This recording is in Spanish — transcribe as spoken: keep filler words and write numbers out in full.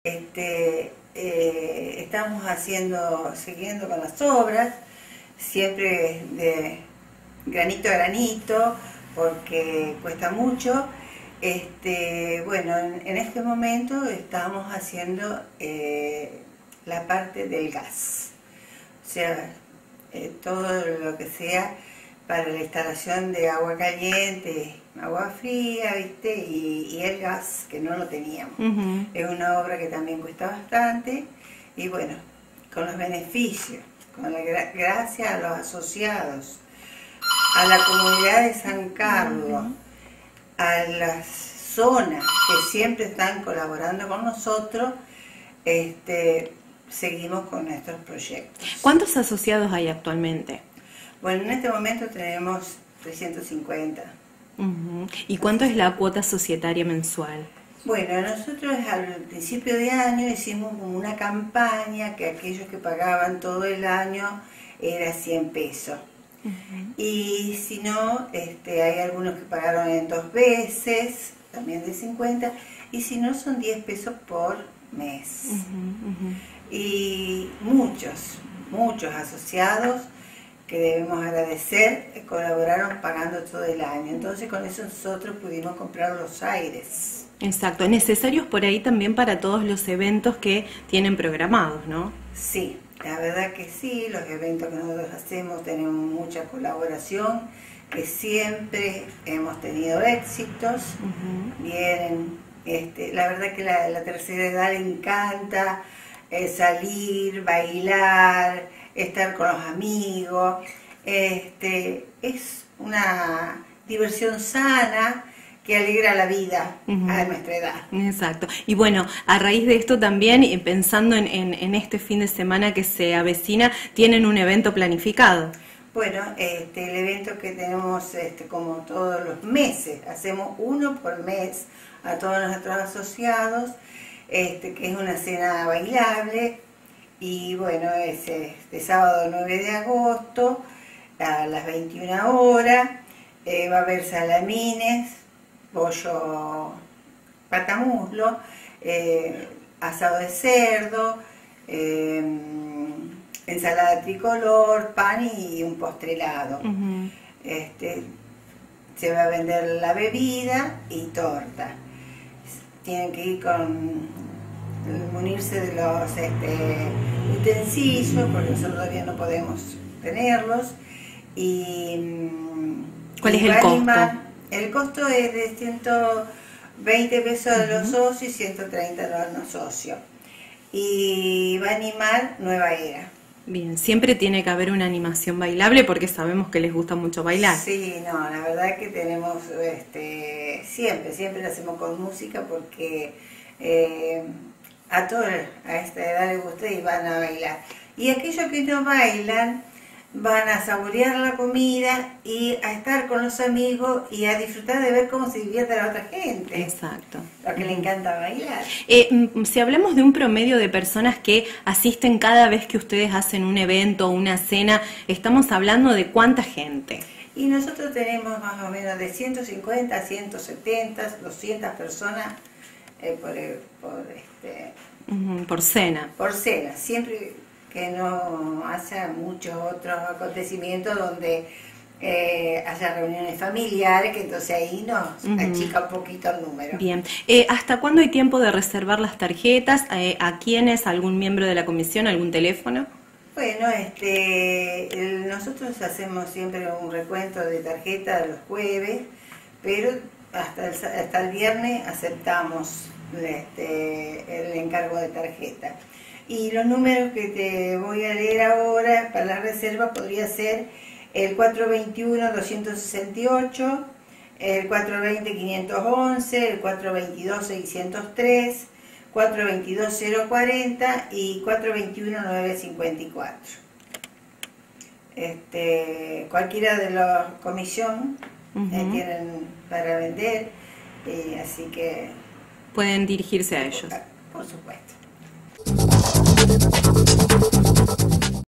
Este, eh, estamos haciendo, siguiendo con las obras, siempre de granito a granito, porque cuesta mucho. Este, bueno, en, en este momento estamos haciendo eh, la parte del gas, o sea, eh, todo lo que sea para la instalación de agua caliente, agua fría, ¿viste? Y, y el gas, que no lo teníamos. Uh-huh. Es una obra que también cuesta bastante, y bueno, con los beneficios, con la gra gracias a los asociados, a la comunidad de San Carlos, uh-huh. a las zonas que siempre están colaborando con nosotros, este, seguimos con nuestros proyectos. ¿Cuántos asociados hay actualmente? Bueno, en este momento tenemos trescientos cincuenta. Uh-huh. ¿Y cuánto es la cuota societaria mensual? Bueno, nosotros al principio de año hicimos una campaña que aquellos que pagaban todo el año era cien pesos. Uh-huh. Y si no, este, hay algunos que pagaron en dos veces, también de cincuenta, y si no son diez pesos por mes. Uh-huh, uh-huh. Y muchos, muchos asociados que debemos agradecer, colaboraron pagando todo el año. Entonces con eso nosotros pudimos comprar los aires. Exacto, necesarios por ahí también para todos los eventos que tienen programados, ¿no? Sí, la verdad que sí, los eventos que nosotros hacemos tenemos mucha colaboración, que siempre hemos tenido éxitos. Uh-huh. Vienen, este, la verdad que la, la tercera edad le encanta eh, salir, bailar, estar con los amigos, este, es una diversión sana que alegra la vida uh-huh. a nuestra edad. Exacto. Y bueno, a raíz de esto también, y pensando en, en, en este fin de semana que se avecina, ¿tienen un evento planificado? Bueno, este, el evento que tenemos este, como todos los meses, hacemos uno por mes a todos nuestros asociados, este, que es una cena bailable. Y bueno, es este sábado nueve de agosto a las veintiuna horas, eh, va a haber salamines, pollo patamuslo, eh, asado de cerdo, eh, ensalada tricolor, pan y un postre helado. Uh-huh. Este, se va a vender la bebida y torta. Tienen que ir con munirse de los este, utensilios, porque nosotros todavía no podemos tenerlos. Y ¿cuál y es el costo? Animar, el costo es de ciento veinte pesos a los uh-huh. socios y ciento treinta a los no socios. Y va a animar Nueva Era. Bien, siempre tiene que haber una animación bailable porque sabemos que les gusta mucho bailar. Sí, no, la verdad que tenemos, este, siempre, siempre lo hacemos con música porque eh, a todos a esta edad les gusta y van a bailar. Y aquellos que no bailan van a saborear la comida y a estar con los amigos y a disfrutar de ver cómo se divierte la otra gente. Exacto. Lo que le encanta bailar. Eh, si hablamos de un promedio de personas que asisten cada vez que ustedes hacen un evento o una cena, estamos hablando de ¿cuánta gente? Y nosotros tenemos más o menos de ciento cincuenta a ciento setenta, doscientas personas eh, por, por, este, uh-huh, por cena. Por cena, siempre que no haya muchos otros acontecimientos donde eh, haya reuniones familiares, que entonces ahí nos uh-huh. achica un poquito el número. Bien, eh, ¿hasta cuándo hay tiempo de reservar las tarjetas? Eh, ¿A quiénes? ¿Algún miembro de la comisión? ¿Algún teléfono? Bueno, este, el, nosotros hacemos siempre un recuento de tarjetas los jueves, pero hasta el, hasta el viernes aceptamos este, el encargo de tarjeta. Y los números que te voy a leer ahora para la reserva podría ser el cuatro veintiuno doscientos sesenta y ocho, el cuatro veinte quinientos once, el cuatro veintidós seiscientos tres, cuatro veintidós cero cuarenta y cuatro veintiuno nueve cincuenta y cuatro. Este, cualquiera de la comisión uh-huh. eh, tienen para vender, eh, así que pueden dirigirse a ellos. Por supuesto.